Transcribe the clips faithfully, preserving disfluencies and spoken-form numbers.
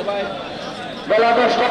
বেলা দশটা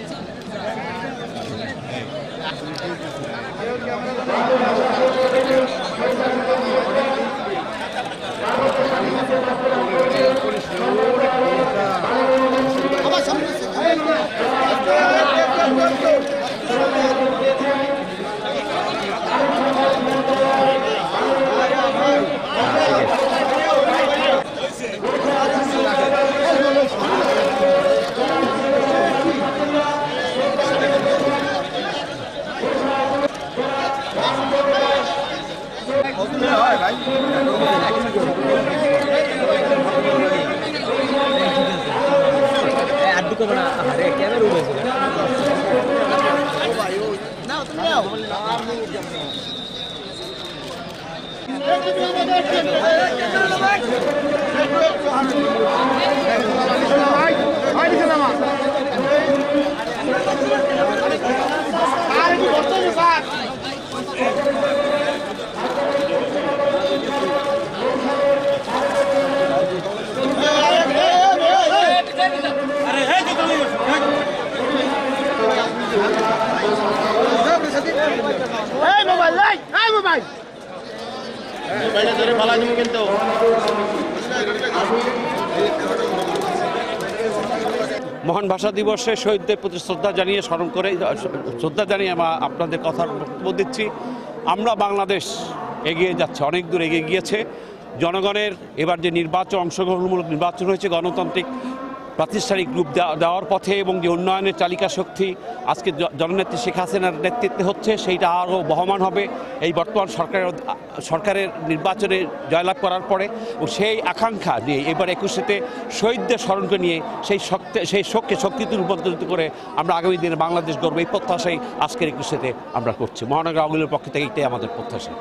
মহান ভাষা দিবসে শহীদদের প্রতি শ্রদ্ধা জানিয়ে স্মরণ করে শ্রদ্ধা জানিয়ে আমরা আপনাদের কথার বক্তব্য দিচ্ছি। আমরা বাংলাদেশ এগিয়ে যাচ্ছে, অনেক দূর এগিয়ে গিয়েছে। জনগণের এবার যে নির্বাচন, অংশগ্রহণমূলক নির্বাচন হয়েছে, গণতান্ত্রিক প্রাতিষ্ঠানিক রূপ দেওয়ার পথে এবং যে উন্নয়নের চালিকা শক্তি আজকে জননেত্রী শেখ হাসিনার নেতৃত্বে হচ্ছে, সেইটা আরও বহমান হবে এই বর্তমান সরকারের সরকারের নির্বাচনে জয়লাভ করার পরে। ও সেই আকাঙ্ক্ষা নিয়ে এবার একুশেতে শহীদদের স্মরণকে নিয়ে সেই শক্তি সেই শোককে শক্তিতে রূপান্তরিত করে আমরা আগামী দিনে বাংলাদেশ গড়ব, এই প্রত্যাশাই আজকের একুশেতে আমরা করছি। মহানগর আওয়ামী লীগের পক্ষ থেকে এটাই আমাদের প্রত্যাশা।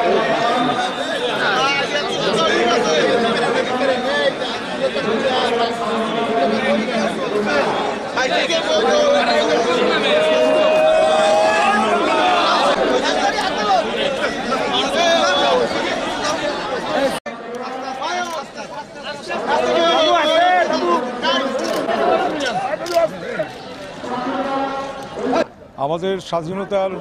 আমাদের স্বাধীনতার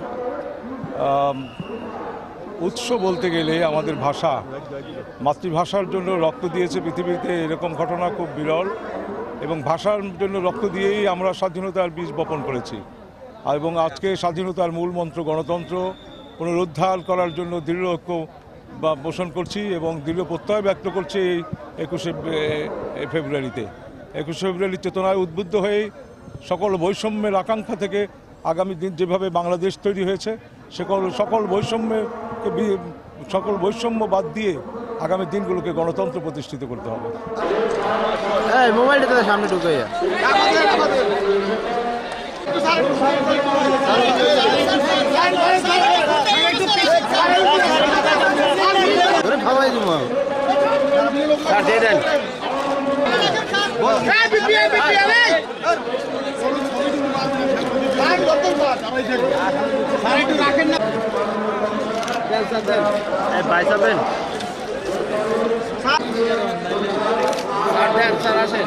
উৎস বলতে গেলে আমাদের ভাষা, মাতৃভাষার জন্য রক্ত দিয়েছে পৃথিবীতে, এরকম ঘটনা খুব বিরল। এবং ভাষার জন্য রক্ত দিয়েই আমরা স্বাধীনতার বীজ বপন করেছি। এবং আজকে স্বাধীনতার মূল মন্ত্র গণতন্ত্র পুনরুদ্ধার করার জন্য দৃঢ় ঐক্য বা পোষণ করছি এবং দৃঢ় প্রত্যয় ব্যক্ত করছি এই একুশে ফেব্রুয়ারিতে। একুশে ফেব্রুয়ারির চেতনায় উদ্বুদ্ধ হয়ে সকল বৈষম্যের আকাঙ্ক্ষা থেকে আগামী দিন যেভাবে বাংলাদেশ তৈরি হয়েছে, সকল সকল বৈষম্যের সকল বৈষম্য বাদ দিয়ে আগামী দিনগুলোকে গণতন্ত্র প্রতিষ্ঠিত করতে হবে। মোবাইলটা সামনে ঢুকে ভাবাই দিব ভাই যাবেন স্যার আসেন।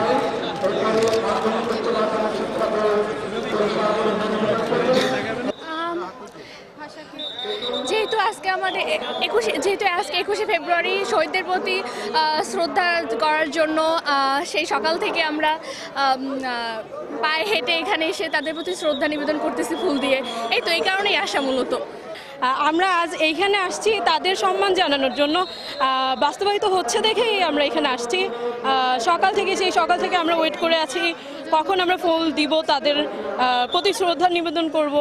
যেহেতু আজকে আমাদের একুশে যেহেতু আজকে একুশে ফেব্রুয়ারি শহীদদের প্রতি শ্রদ্ধা করার জন্য সেই সকাল থেকে আমরা পায়ে হেঁটে এখানে এসে তাদের প্রতি শ্রদ্ধা নিবেদন করতেছি ফুল দিয়ে। এই তো এই কারণেই আসা মূলত। আমরা আজ এইখানে আসছি তাদের সম্মান জানানোর জন্য, বাস্তবায়িত হচ্ছে দেখেই আমরা এখানে আসছি। সকাল থেকে সেই সকাল থেকে আমরা ওয়েট করে আছি কখন আমরা ফুল দিব, তাদের প্রতি শ্রদ্ধা নিবেদন করব।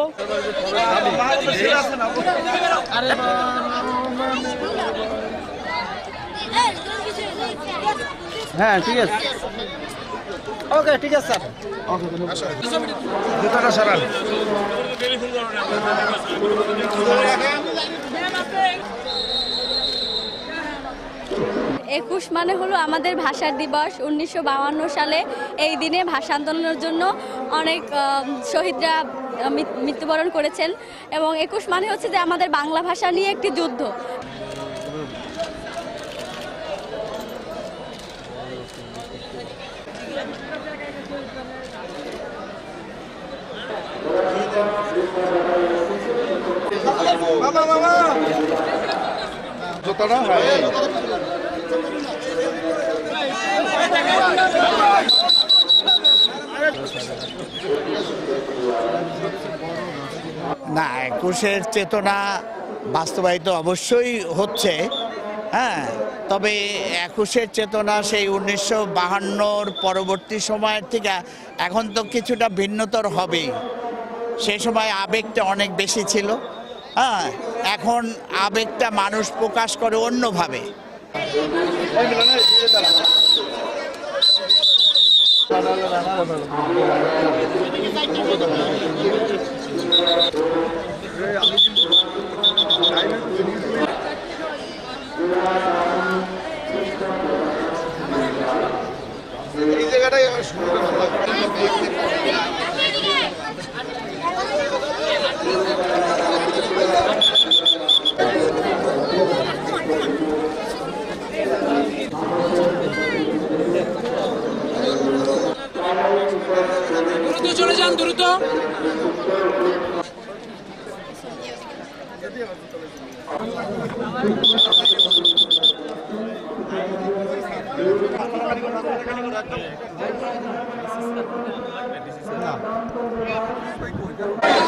হ্যাঁ ঠিক আছে, ওকে ঠিক আছে স্যার। জুতাটা সরান। একুশ মানে হলো আমাদের ভাষার দিবস। উনিশশো বাউান্ন সালে এই দিনে ভাষা আন্দোলনের জন্য অনেক শহীদরা মৃত্যুবরণ করেছেন এবং একুশ মানে হচ্ছে যে আমাদের বাংলা ভাষা নিয়ে একটি যুদ্ধ। না, একুশের চেতনা বাস্তবায়িত অবশ্যই হচ্ছে, হ্যাঁ, তবে একুশের চেতনা সেই উনিশশো বাহান্নর পরবর্তী সময়ের থেকে এখন তো কিছুটা ভিন্নতর হবেই। সে সময় আবেগটা অনেক বেশি ছিল, হ্যাঁ, এখন আবেগটা মানুষ প্রকাশ করে অন্যভাবে। এই জায়গাটাই দ্রুত চলে যান, দ্রুত। না